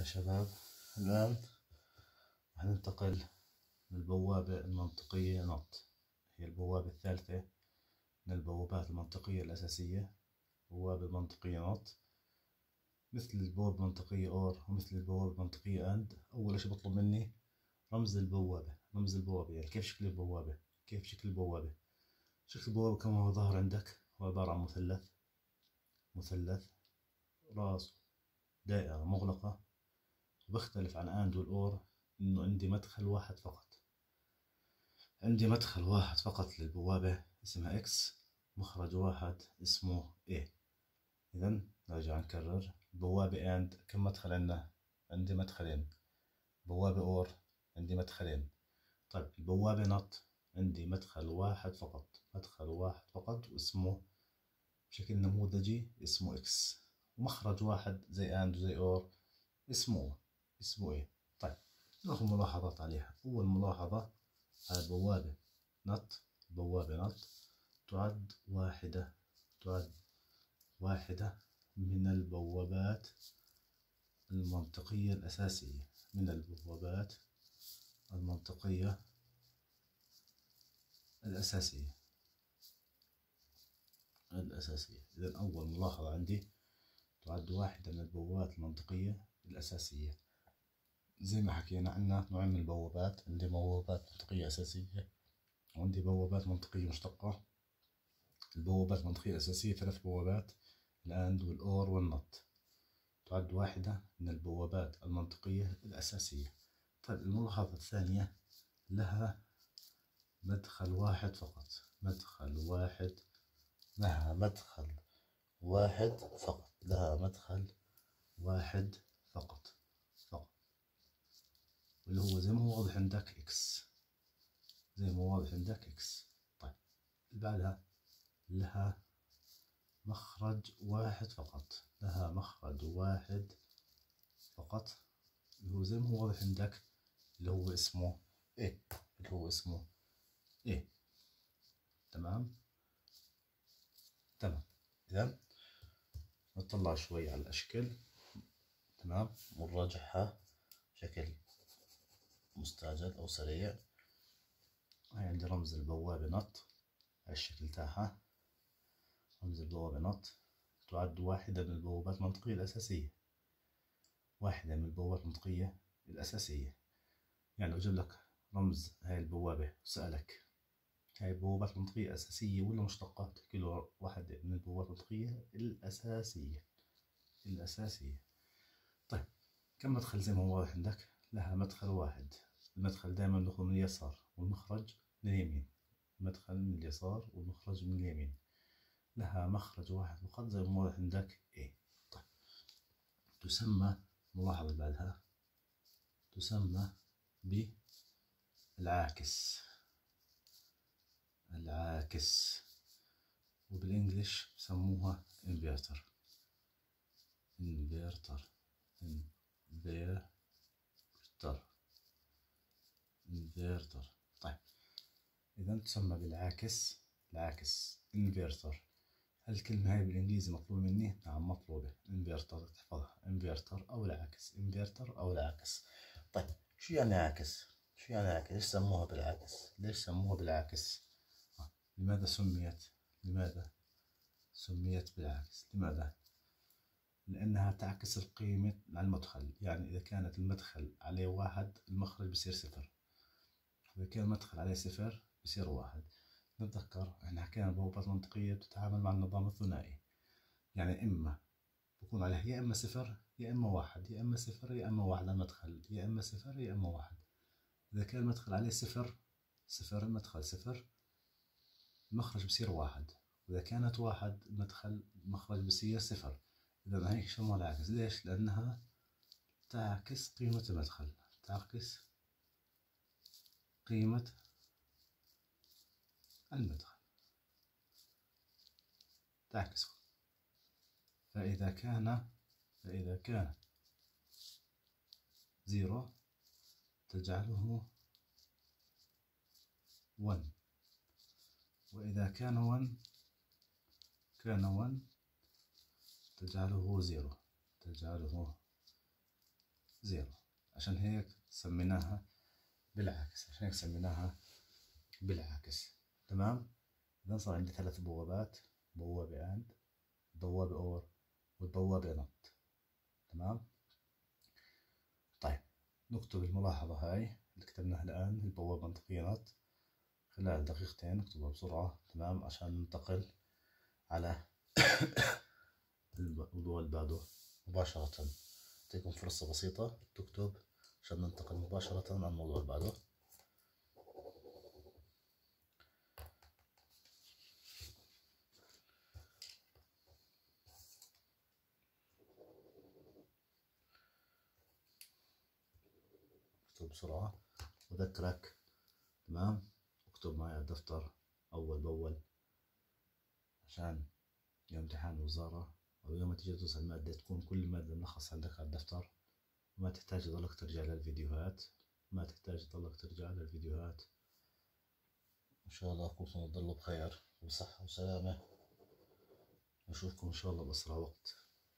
يا شباب، الآن راح ننتقل للبوابة المنطقية نوت. هي البوابة الثالثة من البوابات المنطقية الأساسية. بوابة منطقية نوت مثل البوابة المنطقية أور ومثل البوابة المنطقية أند. أول شي بطلب مني رمز البوابة. يعني كيف شكل البوابة. شكل البوابة كما هو ظاهر عندك هو عبارة عن مثلث راسه دائرة مغلقة. وبختلف عن أند والأور إنه عندي مدخل واحد فقط. للبوابة اسمها إكس، مخرج واحد اسمه A. إذا نرجع نكرر. بوابة أند كم مدخل عندنا؟ عندي مدخلين. بوابة أور عندي مدخلين. طيب البوابة نوت عندي مدخل واحد فقط واسمه بشكل نموذجي اسمه إكس، ومخرج واحد زي أند وزي أور اسمه A. طيب ناخذ ملاحظات عليها. أول ملاحظة على البوابة نوت تعد واحدة من البوابات المنطقية الأساسية. إذا أول ملاحظة عندي تعد واحدة من البوابات المنطقية الأساسية. زي ما حكينا عنا نوعين من البوابات، عندي بوابات منطقية أساسية وعندي بوابات منطقية مشتقة. البوابات المنطقية الأساسية 3 بوابات، الأند والأور والنوت، تعد واحدة من البوابات المنطقية الأساسية. طيب الملاحظة الثانية، لها مدخل واحد فقط. لها مدخل فقط واللي هو زي ما هو واضح عندك إكس. طيب اللي بعدها لها مخرج واحد فقط. اللي هو زي ما هو واضح عندك اللي هو اسمه A. تمام. إذا نطلع شوي على الأشكال، تمام، ونراجعها بشكل مستعجل أو سريع. هاي عندي رمز البوابة نوت على الشكل تاعها. رمز البوابة نوت تعد واحدة من البوابات المنطقية الأساسية. يعني لو جاب لك رمز هاي البوابة وسألك هاي البوابات المنطقية أساسية ولا مشتقة، تحكي له واحدة من البوابات المنطقية الأساسية. طيب كم مدخل؟ زي ما هو واضح عندك لها مدخل واحد. المدخل دائما ندخل من اليسار والمخرج من اليمين. المدخل من اليسار والمخرج من اليمين. لها مخرج واحد فقط زي ما واضح عندك A. طيب تسمى، ملاحظة اللي بعدها، تسمى بالعاكس. وبالإنجليش بسموها انفيرتر. طيب إذا تسمى بالعاكس، انفيرتر. هل الكلمة هاي بالإنجليزي مطلوب مني؟ نعم مطلوبة. انفيرتر تحفظها، انفيرتر أو العكس. طيب شو يعني عاكس؟ ليش سموها بالعكس؟ لماذا سميت بالعكس؟ لماذا؟ لأنها تعكس القيمة على المدخل. يعني إذا كانت المدخل عليه واحد المخرج بصير صفر، وإذا كان المدخل عليه صفر بصير واحد. نتذكر احنا حكينا البوابات المنطقية بتتعامل مع النظام الثنائي، يعني إما بكون عليه يا إما صفر يا إما واحد، يا إما صفر يا إما واحد على المدخل، يا إما صفر يا إما واحد. إذا كان المدخل عليه صفر المدخل صفر، المخرج بصير واحد. وإذا كانت واحد المخرج بصير صفر. إذا هيك سموها العكس. ليش؟ لأنها تعكس قيمة المدخل. تعكسه. فإذا كان 0 تجعله 1، وإذا كان 1 تجعله 0. 0. عشان هيك سميناها بالعكس، عشان هيك سميناها بالعكس. تمام. إذا صار عندي 3 بوابات، بوابة AND، بوابة OR، والبوابة NOT. تمام. طيب نكتب الملاحظة هاي اللي كتبناها الآن، البوابة منطقية NOT، خلال دقيقتين نكتبها بسرعة. تمام. عشان ننتقل على الموضوع اللي بعده مباشرة. تعطيكم فرصة بسيطة تكتب عشان ننتقل مباشرة على الموضوع اللي بعده. اكتب بسرعة وذكرك. تمام. اكتب معي على الدفتر أول بأول، عشان يوم امتحان الوزارة أو يوم تيجي تدرس المادة تكون كل مادة ملخص عندك على الدفتر، وما تحتاج تضلك ترجع للفيديوهات، ما تحتاج تضلك ترجع للفيديوهات. إن شاء الله كلكم تضلوا بخير وبصحة وسلامة، نشوفكم إن شاء الله بأسرع وقت.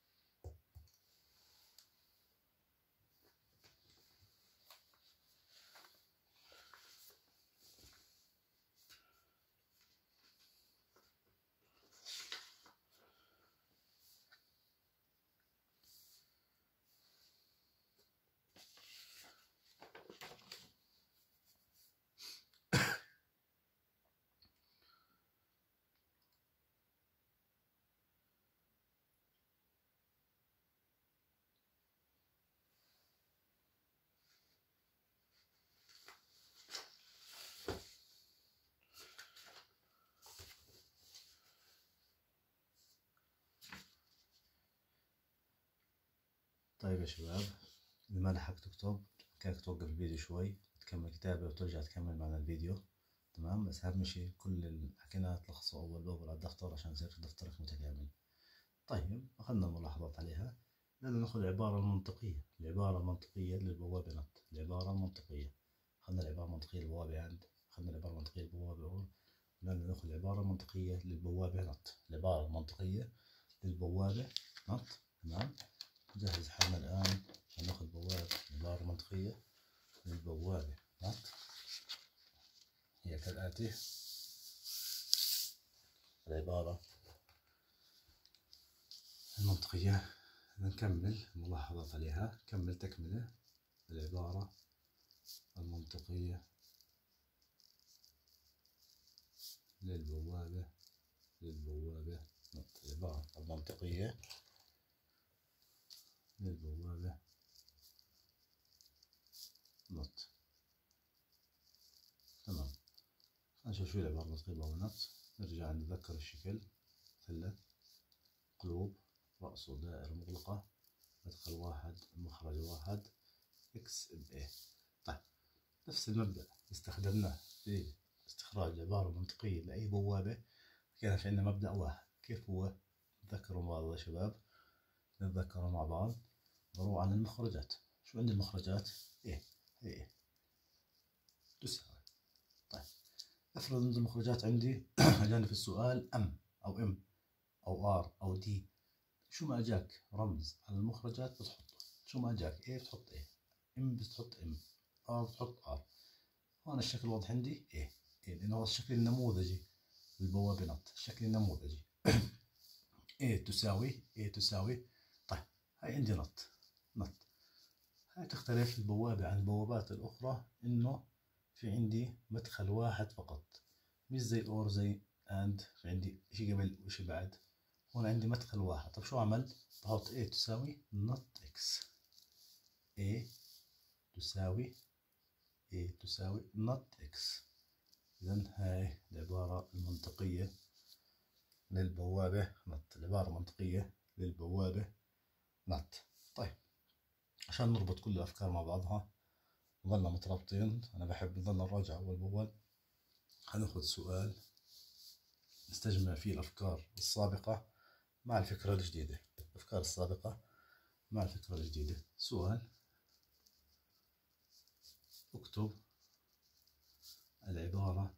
طيب يا شباب، إذا ما لحقت تكتب كانك توقف الفيديو شوي تكمل كتابة وترجع تكمل معنا الفيديو. تمام. بس أهم شي كل اللي حكيناه تلخصه أول بأول على الدفتر عشان يصير دفترك متكامل. طيب أخذنا ملاحظات عليها، بدنا ناخذ العبارة المنطقية. العبارة المنطقية للبوابة NOT، العبارة المنطقية. أخذنا العبارة المنطقية للبوابة AND، أخذنا العبارة المنطقية للبوابة OR، بدنا ناخذ العبارة المنطقية للبوابة NOT، العبارة المنطقية للبوابة NOT. تمام. نجهز حالنا الآن عشان ناخذ عبارة منطقية للبوابة NOT. هي كالآتي: العبارة المنطقية. نكمل ملاحظات عليها، كمل تكملة. العبارة المنطقية للبوابة NOT، العبارة المنطقية للبوابة NOT. تمام. نشوف شو العبارة المنطقية للبوابة NOT. نرجع نتذكر الشكل: مثلث، قلوب، رأسه دائرة مغلقة، مدخل واحد، مخرج واحد، إكس بA. طيب نفس المبدأ استخدمناه في استخراج العبارة المنطقية لأي بوابة. كان في عندنا مبدأ واحد. كيف هو؟ نتذكروا مع بعض يا شباب، نتذكروا مع بعض. نروح عن المخرجات. شو عندي المخرجات؟ إيه هي إيه تساوي. طيب افرض ان المخرجات عندي اجاني في السؤال ام او ام او ار او دي. شو ما اجاك رمز على المخرجات بتحطه، شو ما اجاك ايه بتحط ايه، ام بتحط ام، ار بتحط ار. هون الشكل واضح عندي ايه لانه هو الشكل النموذجي للبوابة NOT، الشكل النموذجي. ايه تساوي. طيب هاي عندي NOT. هاي تختلف البوابة عن البوابات الأخرى إنه في عندي مدخل واحد فقط، مش زي OR زي AND في عندي إشي قبل وإشي بعد. هون عندي مدخل واحد. طب شو عمل؟ بحط A تساوي NOT X، A تساوي NOT X. إذن هاي العبارة المنطقية للبوابة NOT، العبارة المنطقية للبوابة NOT. طيب عشان نربط كل الأفكار مع بعضها نظلنا مترابطين، أنا بحب نظلنا نراجع أول بأول. هناخد سؤال نستجمع فيه الأفكار السابقة مع الفكرة الجديدة، الأفكار السابقة مع الفكرة الجديدة. سؤال: اكتب العبارة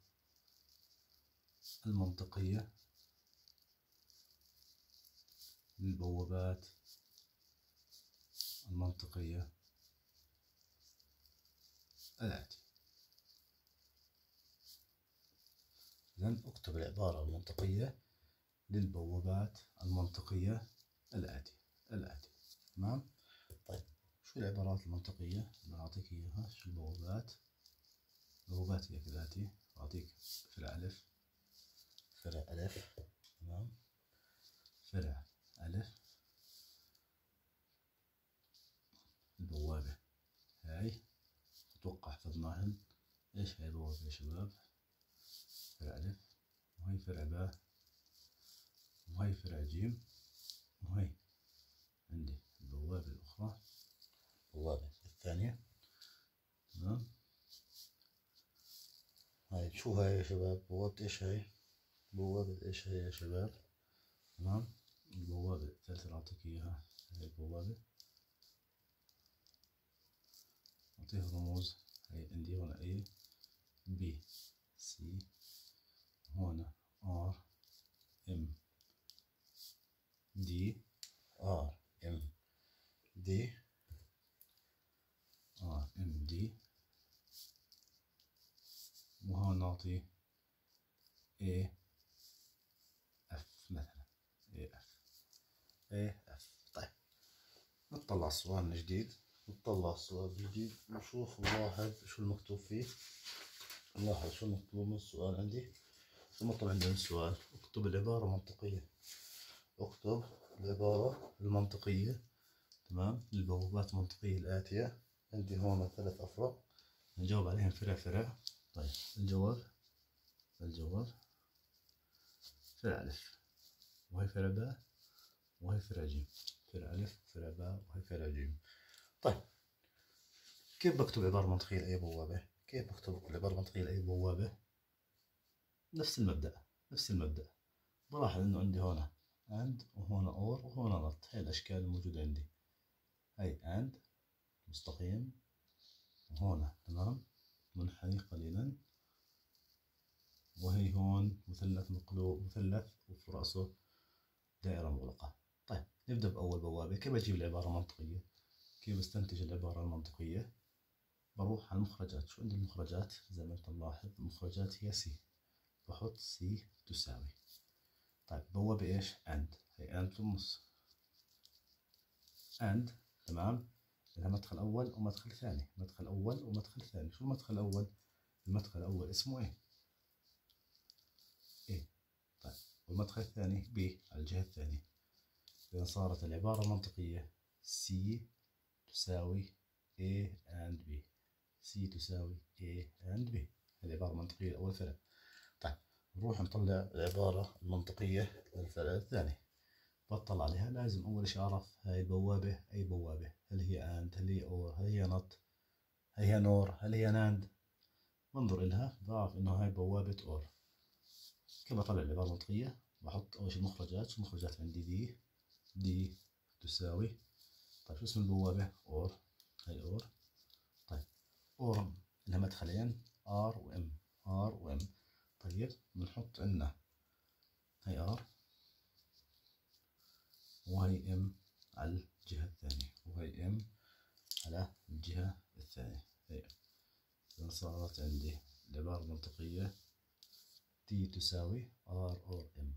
المنطقية للبوابات المنطقية الآتي. إذن اكتب العبارة المنطقية للبوابات المنطقية الآتي. تمام. طيب شو العبارات المنطقية اللي أعطيك إياها؟ شو البوابات؟ البوابات هي كالآتي. أعطيك فرع ألف. تمام. فرع ألف، البوابة هاي أتوقع حفظناهن. إيش هاي البوابة يا شباب؟ فرع ألف، وهي فرع باء، وهي فرع جيم، وهي عندي البوابة الأخرى، البوابة الثانية. تمام. هاي شو هاي يا شباب؟ بوابة إيش هاي؟ بوابة إيش هاي يا شباب؟ تمام. البوابة الثالثة اللي أعطيك إياها هاي البوابة، أعطيها رموز. هاي عندي هنا A B C، هنا R M D R M D R M D، وهون نعطي A F مثلا A F. طيب نطلع على السؤال من جديد، نشوف نلاحظ شو المكتوب فيه. نلاحظ شو المطلوب من السؤال عندي. شو المطلوب عندنا من السؤال؟ اكتب العبارة المنطقية. تمام. البوابات المنطقية الآتية. عندي هون 3 أفرع نجاوب عليهم فرع. طيب الجواب فرع ألف، وهي فرع باء، وهي فرع جيم. فرع ألف، فرع باء، وهي فرع جيم. طيب كيف بكتب عبارة منطقية لأي بوابة؟ نفس المبدأ. بلاحظ إنه عندي هنا and، وهنا or، وهنا not. هاي الأشكال الموجودة عندي. هاي and مستقيم، وهنا تمام منحني قليلا، وهي هون مثلث مقلوب، مثلث وفي رأسه دائرة مغلقة. طيب نبدأ بأول بوابة. كيف أجيب العبارة المنطقية؟ كيف استنتج العبارة المنطقية؟ بروح على المخرجات. شو عندي المخرجات؟ زي ما انت ملاحظ المخرجات هي C، بحط C تساوي. طيب بوابة ايش؟ and، هي and في النص. and تمام، لها مدخل أول ومدخل ثاني. شو المدخل الأول؟ المدخل الأول اسمه A. طيب والمدخل الثاني B على الجهة الثانية. إذا صارت العبارة المنطقية C تساوي A and B. العبارة المنطقية لأول فرع. طيب نروح نطلع العبارة المنطقية للفرع الثاني. بطلع عليها. لازم أول شيء أعرف هاي البوابة أي بوابة، هل هي and، هل هي or، هل هي not، هل هي nor، هل هي nand. بنظر إلها بعرف إنه هاي بوابة or. كيف أطلع العبارة المنطقية؟ بحط أول شيء المخرجات. شو المخرجات عندي؟ دي تساوي. طيب شو اسم البوابة؟ or، هاي or. طيب or لها مدخلين R و M. طيب بنحط عنا هاي R وهي M على الجهة الثانية، وهي M على الجهة الثانية. إذا صارت عندي العبارة المنطقية D تساوي R or M.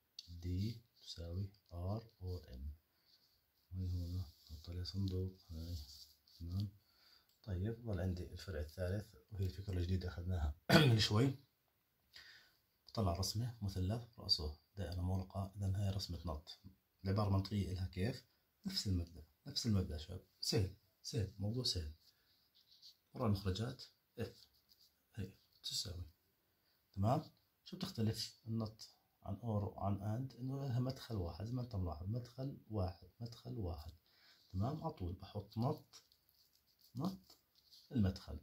وهي هنا نحط عليها صندوق. هاي تمام. طيب ظل عندي الفرع الثالث، وهي الفكرة الجديدة أخذناها من شوي. طلع رسمة مثلث رأسه دائرة مغلقة. إذا هاي رسمة نط. العبارة المنطقية إلها كيف؟ نفس المبدأ شباب. سهل موضوع سهل. ورا المخرجات F هي تساوي. تمام. شو بتختلف النط عن اور وعن اند؟ انه لها مدخل واحد. زي ما انت ملاحظ مدخل واحد. تمام. على طول بحط نط المدخل،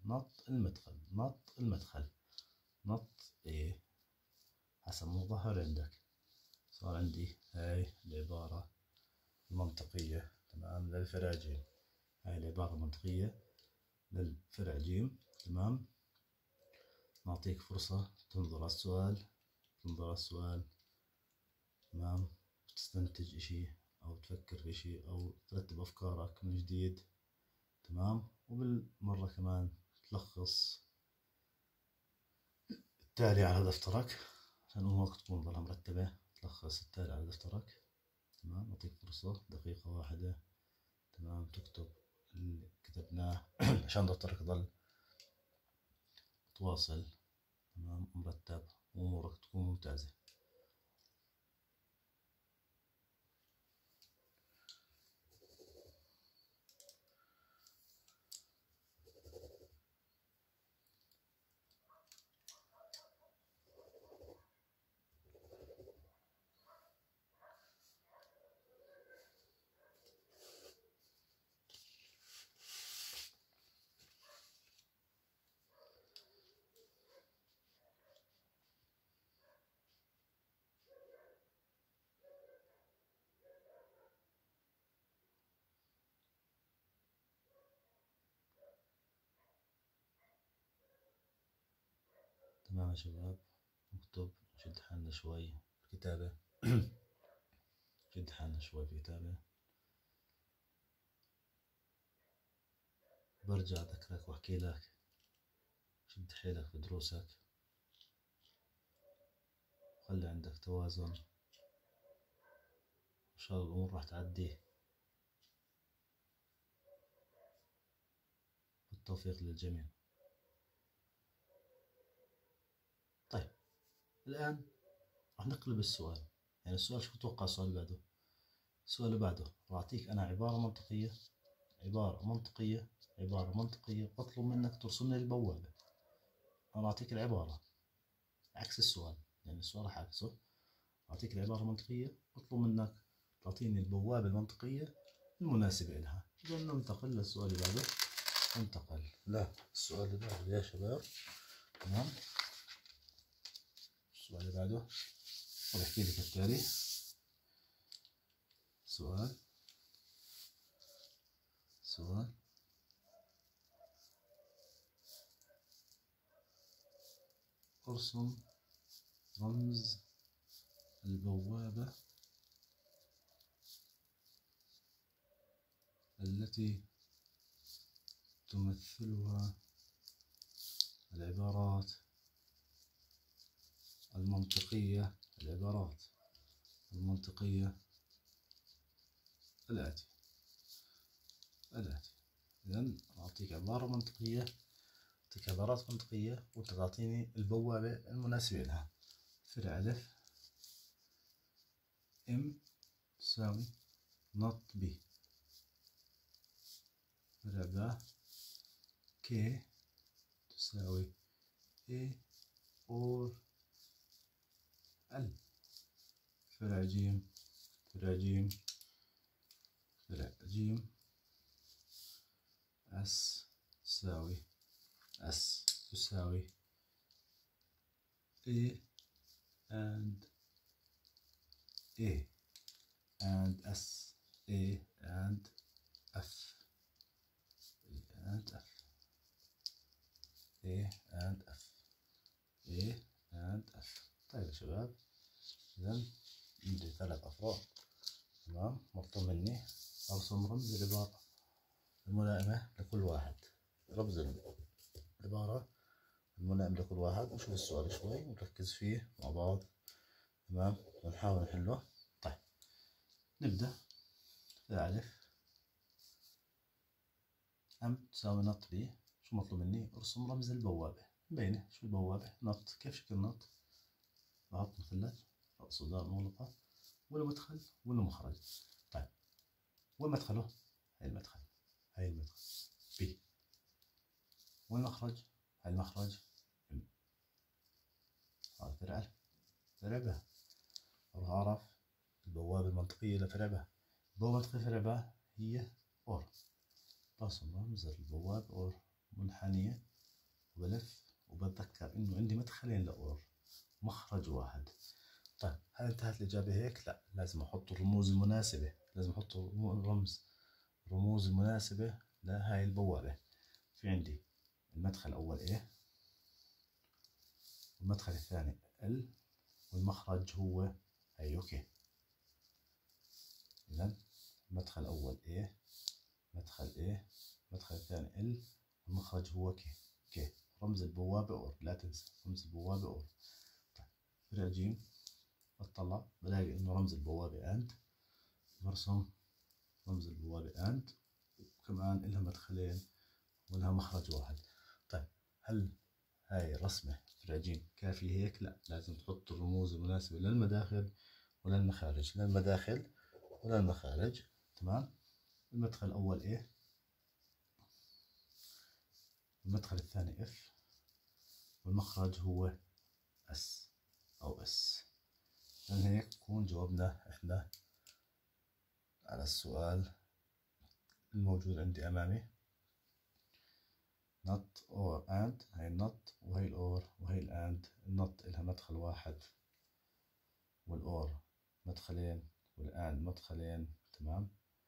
نط ايه حسب ما ظهر عندك. صار عندي هاي العبارة المنطقية تمام للفرع جيم. هاي العبارة المنطقية للفرع جيم. تمام. نعطيك فرصة تنظر على السؤال. تمام. تستنتج اشي او تفكر في اشي او ترتب افكارك من جديد. تمام. وبالمرة كمان تلخص التالي على دفترك عشان أمورك تكون ضلها مرتبة. تلخص التالي على دفترك. تمام، أعطيك فرصة دقيقة واحدة. تمام، تكتب اللي كتبناه عشان دفترك يضل تواصل. تمام، مرتب وأمورك تكون ممتازة. تمام يا شباب، نكتب. نشد حالنا شوي في الكتابة. شد حالنا شوي في الكتابة. برجع أذكرك وأحكي لك شد حيلك في دروسك، خلي عندك توازن، إن شاء الله الأمور راح تعدي. بالتوفيق للجميع. طيب، الآن راح نقلب السؤال. يعني السؤال، شو تتوقع السؤال اللي بعده؟ السؤال اللي بعده راح أعطيك أنا عبارة منطقية، عبارة منطقية، عبارة منطقية، أطلب منك ترسم لي البوابة. أنا أعطيك العبارة عكس السؤال، يعني السؤال راح أعكسه. أعطيك العبارة المنطقية، أطلب منك تعطيني البوابة المنطقية المناسبة لها. إذا ننتقل للسؤال اللي بعده. ننتقل للسؤال اللي بعده يا شباب. تمام، السؤال اللي بعده بحكي لك التالي. سؤال ارسم رمز البوابة التي تمثلها العبارات المنطقية الآتي. إذن أعطيك عبارة منطقية، أعطيك عبارات منطقية، وأنت تعطيني البوابة المناسبة لها. فرع ألف M تساوي نط B. فرع ب K تساوي A or L. فرع ج S تساوي A and S. A and F. طيب يا شباب، إذا عندي 3 أفراد. تمام، مطلوب مني أرسم رمز العبارة الملائمة لكل واحد. رمز العبارة الملائم لكل واحد. نشوف السؤال شوي ونركز فيه مع بعض. تمام، ونحاول نحله. طيب، نبدأ. ألف M تساوي نط B. شو مطلوب مني؟ ارسم رمز البوابة. مبينة شو البوابة؟ نط. كيف شكل نط؟ بحط مثلث رأس دار مغلقة، ولا مدخل ولا مخرج. طيب، وين مدخله؟ هاي المدخل B. والمخرج؟ هاي المخرج M. هذا فرع ألف. فرع ب راح أعرف البوابة المنطقية لفرع ب. البوابة المنطقية فرع ب هي أور. برسم رمز البوابة أور منحنية، وبلف وبتذكر إنه عندي مدخلين لأور، مخرج واحد. طيب، هل انتهت الإجابة هيك؟ لا، لازم أحط الرموز المناسبة. لازم أحط رموز المناسبة لهاي البوابة. في عندي المدخل الأول A، والمدخل الثاني L، والمخرج هو هي. أوكي، إذا المدخل الأول A، المدخل الثاني L، والمخرج هو K. اوكي. رمز البوابة اور، لا تنسى رمز البوابة اور. طيب فرع جيم بطلع بلاقي انه رمز البوابة اند، برسم رمز البوابة اند، وكمان إلها مدخلين ولها مخرج واحد. طيب هل هاي الرسمة فرع جيم كافية هيك؟ لا، لازم تحط الرموز المناسبة للمداخل وللمخارج، للمداخل وللمخارج. تمام. المدخل الأول إيه، المدخل الثاني اف، والمخرج هو اس أو اس. من هيك نكون جاوبنا إحنا على السؤال الموجود عندي أمامي. not or and، هاي النوت وهي الأور وهي الأند. النوت إلها مدخل واحد، والأور مدخلين، والأند مدخلين. تمام.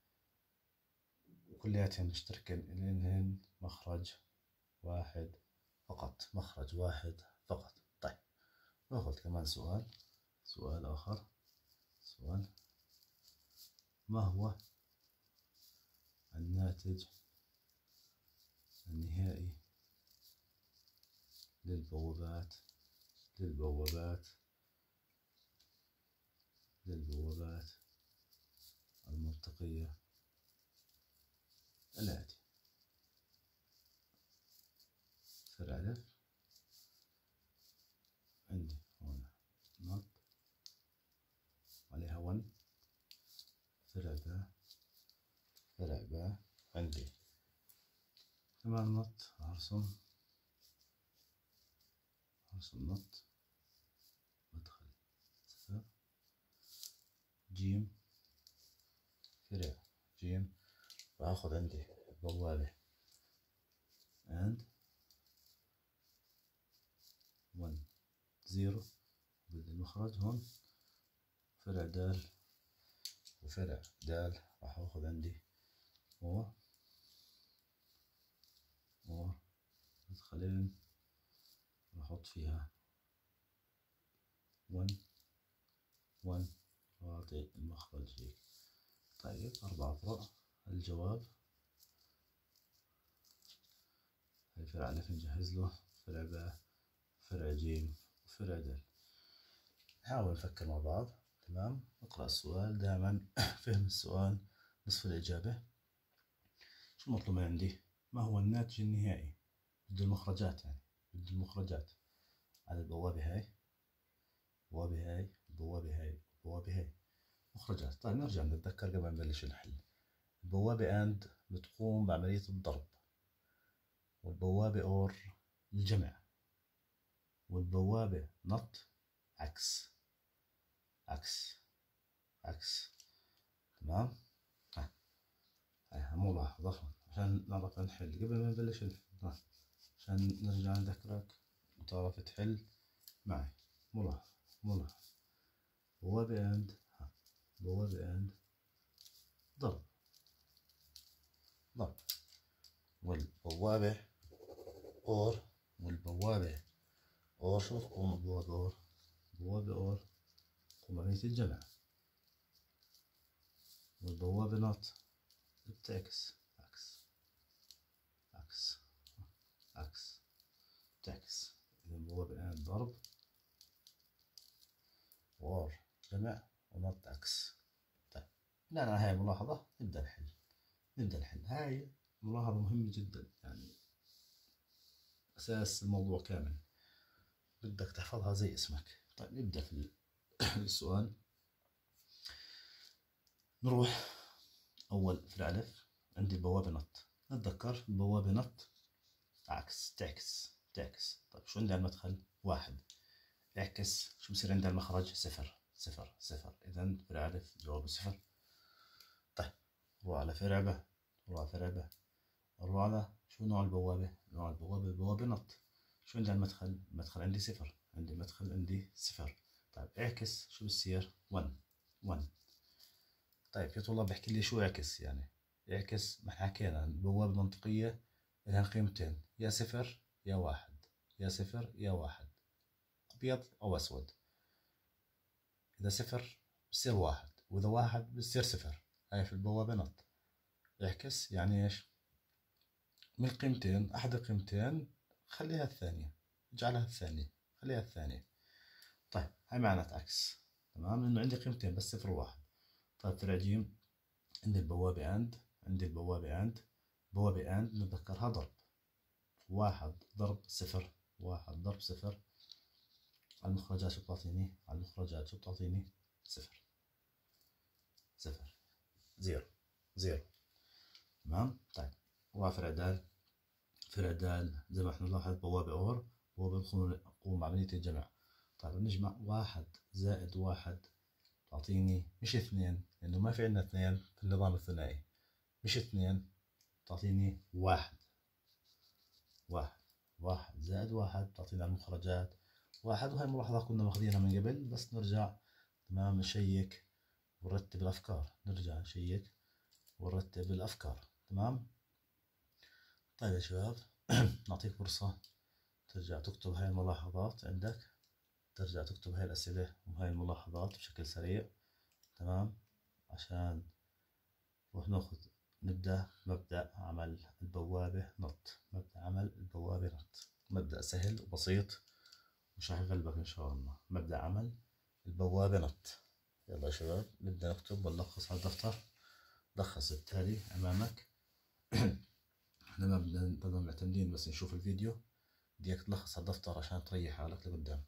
كلياتهم مشتركين لأنهن مخرج واحد فقط، مخرج واحد فقط. طيب ناخذ كمان سؤال آخر. سؤال: ما هو الناتج النهائي للبوابات المنطقية الآتي؟ فرع ألف عندي هنا نوت عليها 1. فرع باء عندي كمان نوت، هرسم نوت مدخل صفر. جيم، فرع جيم باخذ عندي بوابة and 1 0. بدي المخرج هون فرع دال وفرع دال، راح اخذ عندي و مدخلين، بحط فيها 1 واعطي المخرج هيك. طيب 4 طرق الجواب. هاي فرع ألف نجهز له، فرع باء، فرع جيم، وفرع دال. نحاول نفكر مع بعض. تمام. نقرأ السؤال دائما. فهم السؤال نصف الإجابة. شو المطلوب من عندي؟ ما هو الناتج النهائي؟ بدي المخرجات، يعني بدي المخرجات على البوابة هاي، البوابة هاي، البوابة هاي، البوابة هاي، مخرجات. طيب نرجع نتذكر قبل ما نبلش نحل. البوابة أند بتقوم بعملية الضرب، والبوابة أور الجمع، والبوابة نط عكس. تمام. هاي ملاحظة عشان نعرف نحل قبل ما نبلش نحل، عشان نرجع نذكرك وتعرف تحل معي. ملاحظة بوابة أند ضرب، والبوابة أور شو تقوم البوابة أور؟ تقوم بعملية الجمع. والبوابة نوت بتعكس، تعكس. إذا البوابة أند ضرب، وأور جمع، ونوت عكس. طيب لا هاي ملاحظة. نبدأ الحل. هاي ملاحظة مهمة جدا، يعني أساس الموضوع كامل، بدك تحفظها زي اسمك. طيب نبدأ في السؤال. نروح أول فرع ألف عندي البوابة نط. نتذكر البوابة نط عكس، تعكس. طيب شو عندي على المدخل؟ 1. اعكس، شو بصير عندي على المخرج؟ 0. إذا فرع ألف جوابه 0. طيب نروح على فرع ب. نروح على شو نوع البوابة؟ البوابة نط. شو عندي على المدخل؟ المدخل عندي 0. عندي 0. طيب اعكس، شو بصير؟ 1. طيب في طلاب بحكي لي شو اعكس؟ يعني اعكس، ما حكينا البوابة المنطقية لها قيمتين، يا 0 يا 1، أبيض أو أسود. إذا 0 بصير 1، وإذا 1 بصير 0. هاي في البوابة نط. اعكس يعني إيش؟ من القيمتين، أحد القيمتين خليها الثانية، اجعلها الثانية، خليها الثانية. طيب هاي معنات عكس، تمام، لأنه عندي قيمتين بس صفر وواحد. طيب فرع جيم، عندي البوابة أند، عندي البوابة أند، بوابة أند نتذكرها ضرب، واحد ضرب صفر، واحد ضرب صفر، على المخرجات شو بتعطيني؟ على المخرجات شو بتعطيني؟ صفر، صفر، زيرو، زيرو، تمام. طيب وفرع دال، فرع دال زي ما احنا نلاحظ بوابة أور، بوابة نقوم بعملية الجمع. طيب نجمع واحد زائد واحد تعطيني مش اثنين، لأنه ما في عندنا اثنين في النظام الثنائي، مش اثنين، تعطيني واحد، واحد، واحد زائد واحد تعطينا المخرجات واحد. وهي ملاحظة كنا ماخذينها من قبل، بس نرجع تمام نشيك ونرتب الأفكار، نرجع نشيك ونرتب الأفكار، تمام. طيب يا شباب نعطيك فرصة ترجع تكتب هاي الملاحظات عندك، ترجع تكتب هاي الأسئلة وهاي الملاحظات بشكل سريع، تمام، عشان نروح ناخذ نبدأ مبدأ عمل البوابة نط. مبدأ عمل البوابة نط مبدأ سهل وبسيط، مش راح يغلبك إن شاء الله. مبدأ عمل البوابة نط. يلا يا شباب نبدأ نكتب ونلخص على الدفتر. لخص التالي أمامك. احنا ما بدنا معتمدين بس نشوف الفيديو، بديك تلخص على الدفتر عشان تريح حالك لقدام.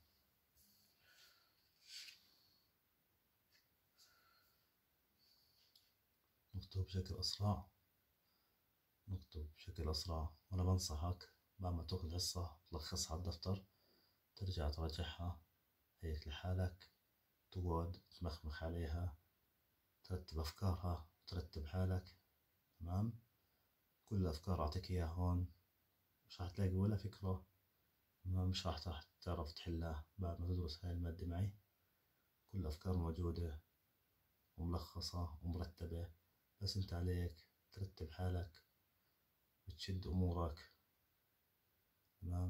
نكتب بشكل أسرع، نكتب بشكل أسرع. وأنا بنصحك بعد ما تاخذ حصة تلخصها على الدفتر، ترجع تراجعها هيك لحالك، تقعد تمخمخ عليها، ترتب أفكارها، ترتب حالك، تمام. كل الأفكار أعطيك إياها هون، مش راح تلاقي ولا فكرة مش راح تعرف تحلها بعد ما تدرس هاي المادة معي. كل الأفكار موجودة وملخصة ومرتبة، بس أنت عليك ترتب حالك وتشد أمورك، تمام.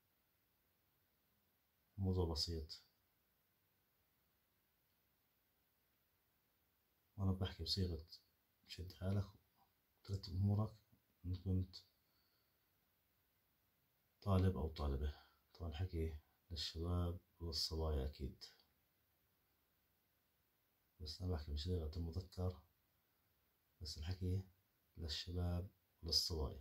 الموضوع بسيط، وأنا بحكي بصيغة تشد حالك وترتب أمورك إن كنت طالب أو طالبة. طبعا الحكي للشباب والصبايا أكيد، بس أنا بحكي بصيغة المذكر، بس الحكي للشباب وللصبايا.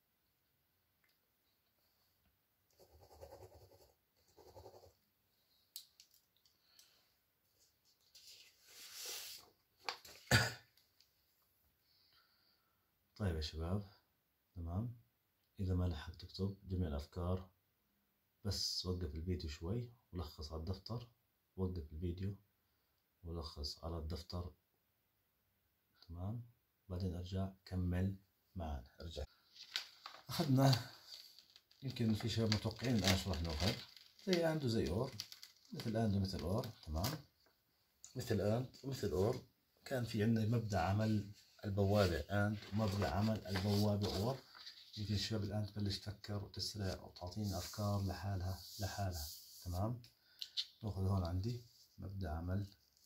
طيب يا شباب، تمام. إذا ما لحقت تكتب جميع الأفكار، بس وقف الفيديو شوي ولخص على الدفتر، وقف الفيديو ولخص على الدفتر، تمام. بعدين ارجع كمل معنا. ارجع أخذنا، يمكن في شباب متوقعين الآن شو راح ناخذ، زي أند وزي أور، مثل أند ومثل أور، تمام. مثل أند ومثل أور. كان في عندنا مبدأ عمل البوابة أند ومبدأ عمل البوابة أور. يمكن الشباب الآن تبلش تفكر وتسرع وتعطيني أفكار لحالها لحالها، تمام. ناخذ هون عندي مبدأ عمل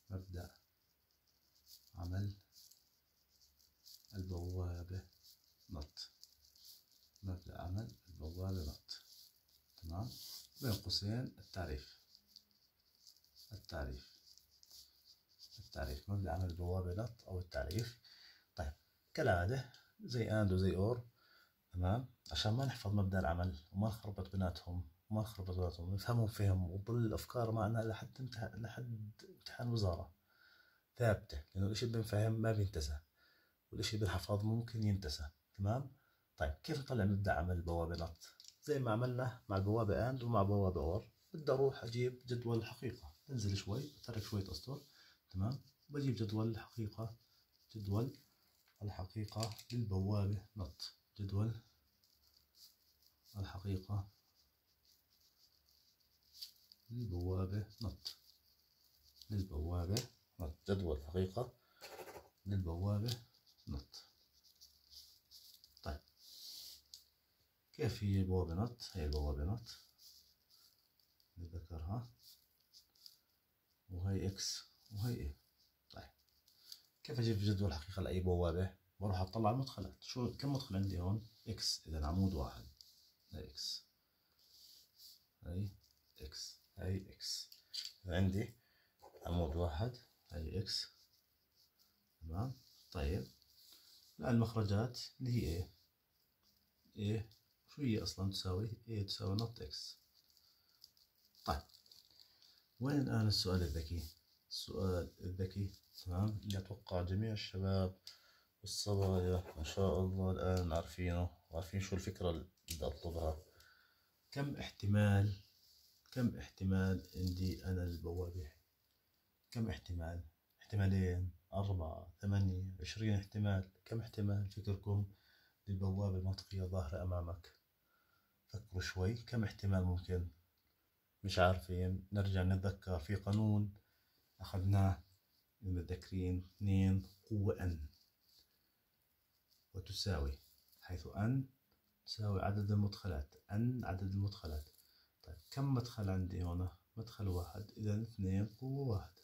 البوابة نط. مبدأ عمل البوابة نط، تمام. بين قوسين التعريف، التعريف مبدأ عمل البوابة نط أو التعريف. طيب كالعادة زي أند وزي أور، تمام، عشان ما نحفظ مبدأ العمل وما نخربط بيناتهم نفهمهم فهم وتضل الأفكار معنا لحد امتحان وزارة ثابتة، لأنه الإشي اللي بنفهم ما بينتسى، والإشي اللي بنحفظ ممكن ينتسى، تمام. طيب كيف نطلع مبدأ عمل البوابة نط؟ زي ما عملنا مع البوابة أند ومع بوابة أور. بدي أروح أجيب جدول الحقيقة، بنزل شوي بترك شوية أسطر، تمام. بجيب جدول الحقيقة، جدول الحقيقة للبوابة نط، جدول الحقيقة للبوابة نط، للبوابة نط، جدول الحقيقة للبوابة نط. طيب كيف هي البوابة نط؟ هي البوابة نط نتذكرها، وهي اكس وهي ايه. طيب كيف اجيب جدول الحقيقة لأي بوابة؟ بروح اطلع المدخلات. شو كم مدخل عندي هون؟ اكس، اذا عمود واحد اكس، هاي إكس، هاي إكس. عندي عمود واحد، هاي إكس. تمام. طيب الآن المخرجات اللي هي إيه؟ إيه شو هي أصلا تساوي؟ إيه تساوي نوت إكس. طيب وين الآن السؤال الذكي؟ السؤال الذكي تمام اللي أتوقع جميع الشباب والصبايا ما شاء الله الآن عارفينه وعارفين شو الفكرة اللي بدي أطلبها. كم احتمال عندي أنا البوابة؟ كم احتمال؟ احتمالين، 4، 8، 20 احتمال. كم احتمال فكركم للبوابة المنطقية ظاهرة أمامك؟ فكروا شوي، كم احتمال ممكن؟ مش عارفين؟ نرجع نتذكر في قانون أخذناه المتذكرين، 2 قوة n وتساوي، حيث n تساوي عدد المدخلات، n عدد المدخلات. طيب كم مدخل عندي هنا؟ مدخل واحد، إذا 2 قوة واحد.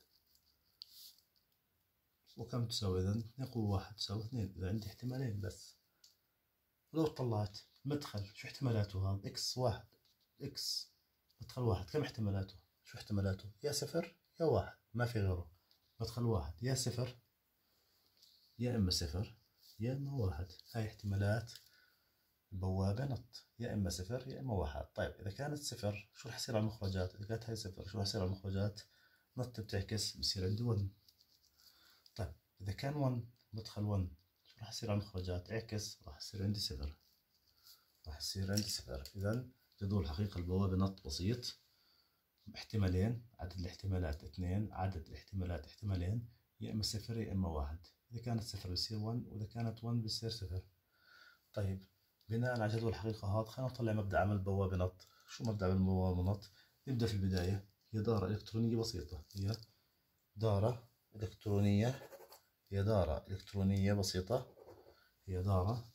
وكم تساوي إذا؟ 2 قوة واحد تساوي 2، إذا عندي احتمالين بس. لو طلعت مدخل شو احتمالاته هذا؟ إكس واحد، إكس مدخل واحد كم احتمالاته؟ شو احتمالاته؟ يا صفر يا واحد، ما في غيره. مدخل واحد يا صفر يا إما صفر يا إما واحد. هاي احتمالات البوابة نط، يا إما صفر يا إما واحد. طيب إذا كانت صفر شو رح يصير على المخرجات؟ إذا كانت هاي صفر شو رح يصير على المخرجات؟ نط بتعكس بصير عندي 1. طيب إذا كان 1 مدخل 1 شو رح يصير على المخرجات؟ اعكس، رح يصير عندي صفر، راح يصير عندي صفر. إذا جدول حقيقة البوابة نط بسيط، احتمالين، عدد الاحتمالات 2، عدد الاحتمالات احتمالين، يا إما صفر يا إما واحد. إذا كانت صفر بصير 1، وإذا كانت 1 بصير صفر. طيب بناء على جدول الحقيقة هذا خلينا نطلع مبدأ عمل بوابة نط. شو مبدأ عمل بوابة نط؟ نبدأ في البداية، هي دارة إلكترونية بسيطة، هي دارة إلكترونية، هي دارة إلكترونية بسيطة، هي دارة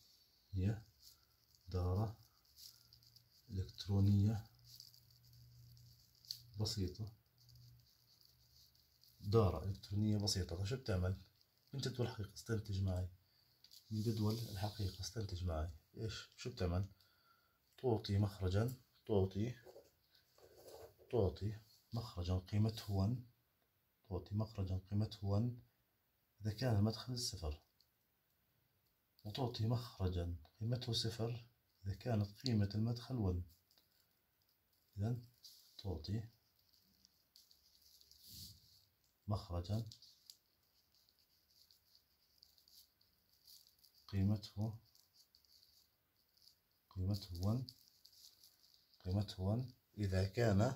إلكترونية بسيطة، دارة إلكترونية بسيطة. فشو بتعمل؟ من جدول الحقيقة استنتج معي، من جدول الحقيقة استنتج معي إيش؟ شو بتعمل؟ تعطي مخرجا، تعطي مخرجا قيمته 1، تعطي مخرجا قيمته 1 إذا كان المدخل صفر، وتعطي مخرجا قيمته صفر إذا كانت قيمة المدخل 1. إذا تعطي مخرجا قيمته 1 إذا كان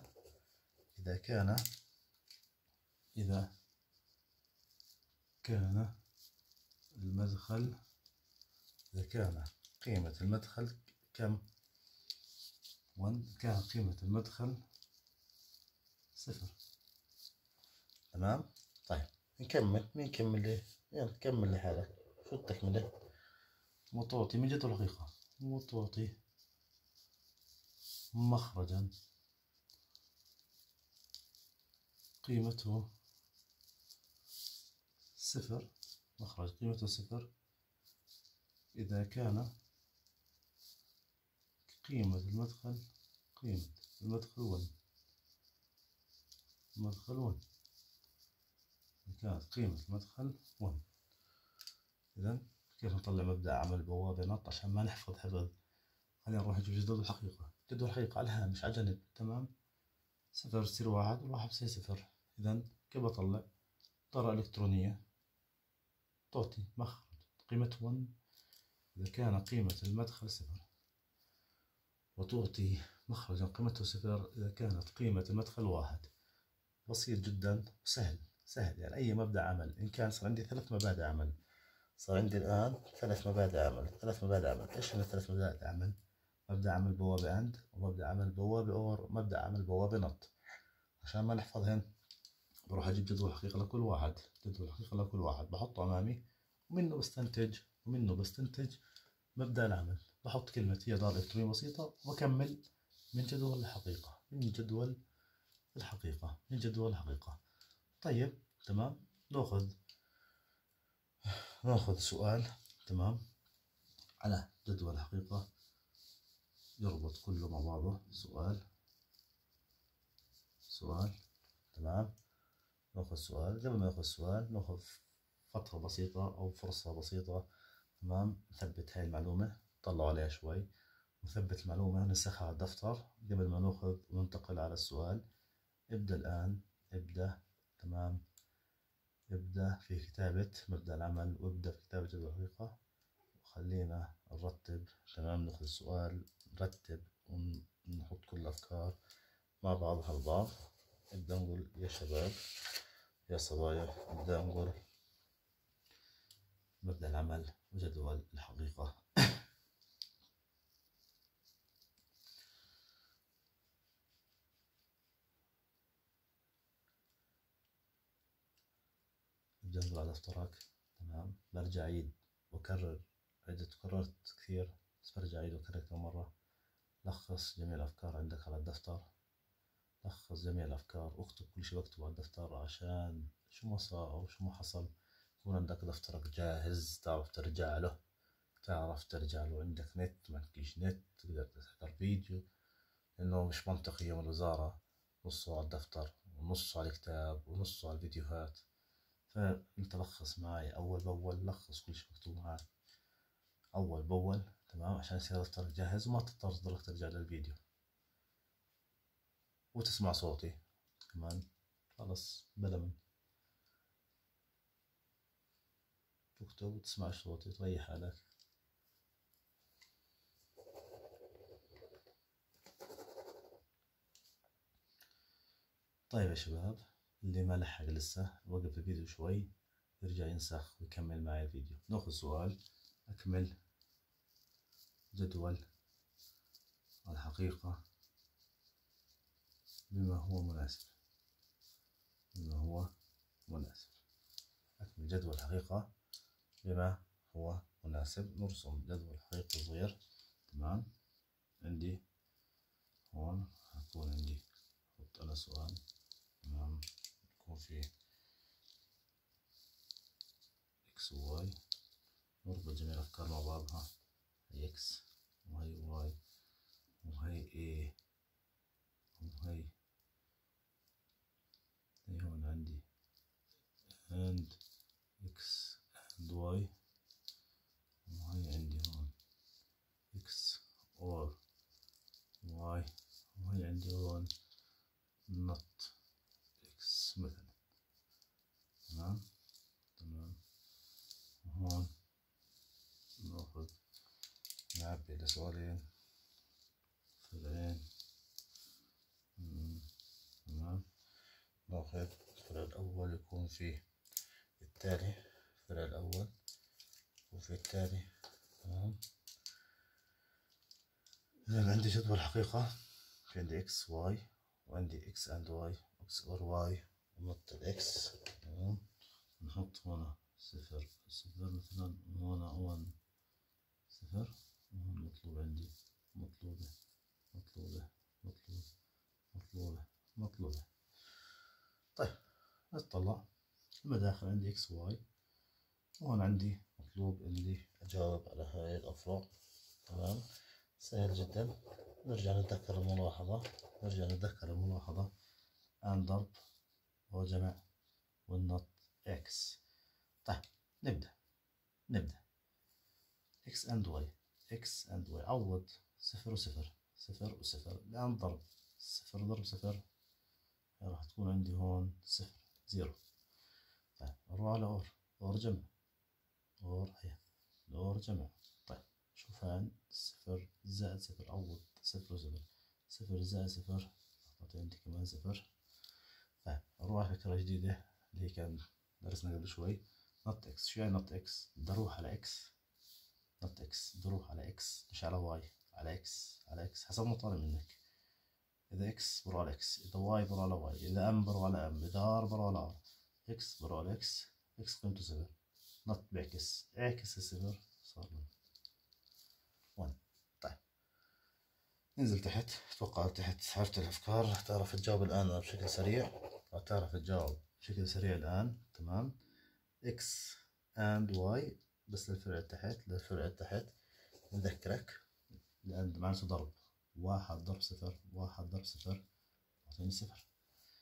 المدخل، إذا كان قيمة المدخل كم؟ 1. كان قيمة المدخل صفر. تمام. طيب نكمل، مين كمل لي؟ يلا كمل لي حالك، شو التكملة؟ وتعطي من جدول الحقيقة، وتعطي مخرجا قيمته صفر، مخرج قيمته صفر إذا كان قيمة المدخل 1. كانت قيمة المدخل 1. إذا كيف نطلع مبدأ عمل بوابة نط عشان ما نحفظ حفظ؟ خلينا نروح نجيب جدول الحقيقة. جدول الحقيقة على الهامش على جنب. تمام. صفر بصير واحد، والواحد بصير صفر. إذا كيف بطلع؟ طريقة إلكترونية، تعطي مخرج قيمة 1 إذا كان قيمة المدخل صفر، وتعطي مخرجا قيمته صفر إذا كانت قيمة المدخل 1. بسيط جدا وسهل، سهل يعني أي مبدأ عمل. إن كان صار عندي 3 مبادئ عمل، صار عندي الآن 3 مبادئ عمل. 3 مبادئ عمل، إيش هن 3 مبادئ عمل؟ مبدأ عمل بوابة أند، ومبدأ عمل بوابة أور، ومبدأ عمل بوابة نط. عشان ما نحفظهن بروح أجيب جدول حقيقة لكل واحد، بحطه أمامي، ومنه بستنتج مبدأ العمل. بحط كلمة هي دار إلكترونية بسيطة، وبكمل من جدول الحقيقة. طيب تمام. ناخذ سؤال تمام على جدول الحقيقة يربط كله مع بعضه. سؤال سؤال. تمام، ناخذ سؤال. قبل ما ناخذ سؤال ناخذ فترة بسيطة أو فرصة بسيطة. تمام، نثبت هاي المعلومة، نطلع عليها شوي، نثبت المعلومة، ننسخها على الدفتر قبل ما ناخذ وننتقل على السؤال. ابدأ الآن، ابدأ. تمام، ابدأ في كتابة مبدأ العمل، وابدأ في كتابة جدول الحقيقة، وخلينا نرتب. تمام، ناخذ السؤال، نرتب ونحط كل الأفكار مع بعضها البعض. نبدأ نقول يا شباب يا صبايا، نبدأ نقول مبدأ العمل وجدول الحقيقة. نبدأ نقول على دفترك. تمام، برجع أعيد وأكرر. إذا كررت كثير بس برجع أعيد وأكرر كم مرة. لخص جميع الأفكار عندك على الدفتر، لخص جميع الأفكار، واكتب كل شي بكتبه على الدفتر عشان شو ما صار أو شو ما حصل يكون عندك دفترك جاهز، تعرف ترجع له، عندك نت، ما عندكش نت تقدر تحضر فيديو. لأنه مش منطقي يوم الوزارة نصه على الدفتر ونصه على الكتاب ونصه على الفيديوهات. فأنت لخص معي أول بأول، لخص كل شي مكتوب معك أول بأول. تمام، عشان يصير دفترك جاهز وما تضطر تضلك ترجع للفيديو وتسمع صوتي كمان. خلص بلا من تكتب وتسمع صوتي تريح حالك. طيب يا شباب، اللي ما لحق لسه وقف الفيديو شوي يرجع ينسخ ويكمل معي الفيديو. ناخذ سؤال، أكمل جدول الحقيقة بما هو مناسب. بما هو مناسب، أكمل جدول الحقيقة بما هو مناسب. نرسم جدول حقيقي صغير. تمام، عندي هون هكون عندي حط أنا سؤال. تمام، يكون فيه إكس وواي، نربط جميع الأفكار مع بعضها. هي إكس وهي واي وهي إيه وهي هون عندي and إكس and واي، وهي عندي هون إكس or واي، وهي عندي هون not إكس مثلا. تمام، تمام. وهون ناخذ نعبي لسؤالين فرعين. تمام، ناخذ الفرع الأول يكون فيه التالي، الفرع الأول وفي التالي. تمام، إذا عندي جدول حقيقة في عندي إكس واي، وعندي إكس أند واي، إكس أور واي، ونحط الإكس. تمام، نحط هنا صفر صفر مثلا، وهنا 1 صفر، وهون مطلوب عندي مطلوبة مطلوبة مطلوبة مطلوبة مطلوبة. طيب نطلع المداخل عندي إكس واي، وهون عندي مطلوب عندي أجاوب على هاي الأفرع. تمام، سهل جدا. نرجع نتذكر الملاحظة، أن ضرب وجمع والنط إكس. طيب نبدأ إكس أند واي، إكس أند واي، عوض صفر وصفر، صفر وصفر، الآن ضرب صفر ضرب صفر راح تكون عندي هون صفر زيرو. طيب نروح على أور جمع، أور جمع. طيب شوف هان صفر زائد صفر، عوض صفر وصفر، صفر زائد صفر أعطي عندي كمان صفر. طيب نروح على فكرة جديدة اللي هي كان درسنا قبل شوي، نط إكس. شو يعني نط إكس؟ بدي أروح على إكس، نط إكس بدي أروح على إكس مش على واي، على إكس حسب ما طالب منك. إذا إكس بروح على إكس، إذا واي بروح على واي، إذا أم بروح على أم، إذا آر بروح على آر. إكس بروح على إكس، إكس قيمته صفر، نط بعكس، اعكس الصفر صار 1. طيب ننزل تحت. اتوقع تحت عرفت الافكار، تعرف تجاوب الان بشكل سريع، او تعرف تجاوب بشكل سريع الان. تمام، اكس اند واي بس للفرع التحت نذكرك، لان معناته ضرب، واحد ضرب صفر، واحد ضرب صفر يعطيني صفر.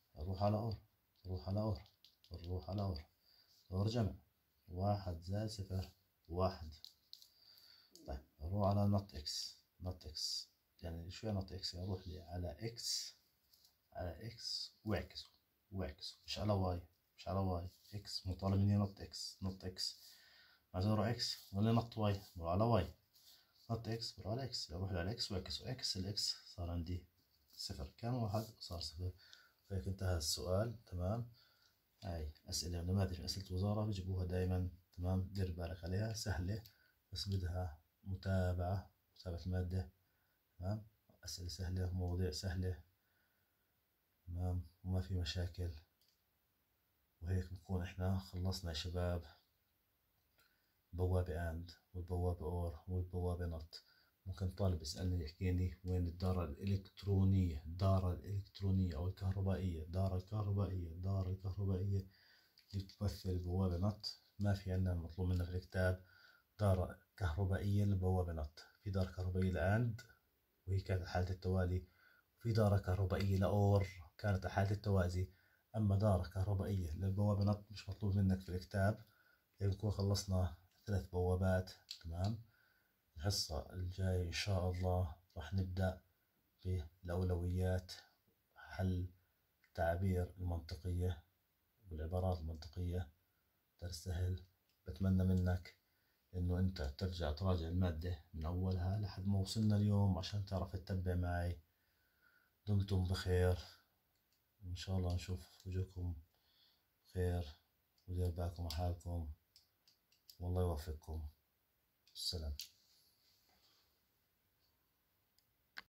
نروح على اور، نروح على اور، نروح على اور، اور جمع 1 زائد 0 1. طيب نروح على نوت اكس، نوت اكس يعني شو نوت اكس؟ يعني اروح لي على اكس، على اكس واعكسه، واعكسه مش على واي، مش على واي. اكس مطالب مني نوت اكس، نوت اكس مع 0 اكس ولا نوت واي؟ بروح على واي. نوت اكس بروح على اكس، اروح على اكس واعكسه، اكس الاكس صار عندي 0، كان 1 صار 0. هيك انتهى السؤال. تمام. هاي أسئلة نماذج أسئلة وزارة بيجيبوها دايما. تمام، دير بالك عليها، سهلة بس بدها متابعة، متابعة المادة. تمام، أسئلة سهلة، مواضيع سهلة. تمام، وما في مشاكل. وهيك بكون إحنا خلصنا يا شباب بوابة أند والبوابة أور والبوابة نوت. ممكن طالب يسألني يحكيني وين الدارة الإلكترونية، الدارة الإلكترونية أو الكهربائية، الدارة الكهربائية، الدارة الكهربائية اللي بتمثل البوابة نوت. ما في عندنا مطلوب منا في الكتاب دارة كهربائية للبوابة نوت. في دارة كهربائية لأند وهي كانت حالة التوالي، وفي دارة كهربائية لأور كانت حالة التوازي. أما دارة كهربائية للبوابة نوت مش مطلوب منك في الكتاب. نكون خلصنا 3 بوابات. تمام، الحصة الجاي إن شاء الله راح نبدأ بالأولويات، حل التعابير المنطقية والعبارات المنطقية. درس سهل، بتمنى منك إنه أنت ترجع تراجع المادة من أولها لحد ما وصلنا اليوم عشان تعرف تتبع معي. دمتم بخير، وإن شاء الله نشوف وجوهكم خير، ودير بالكم على حالكم، والله يوفقكم. السلام.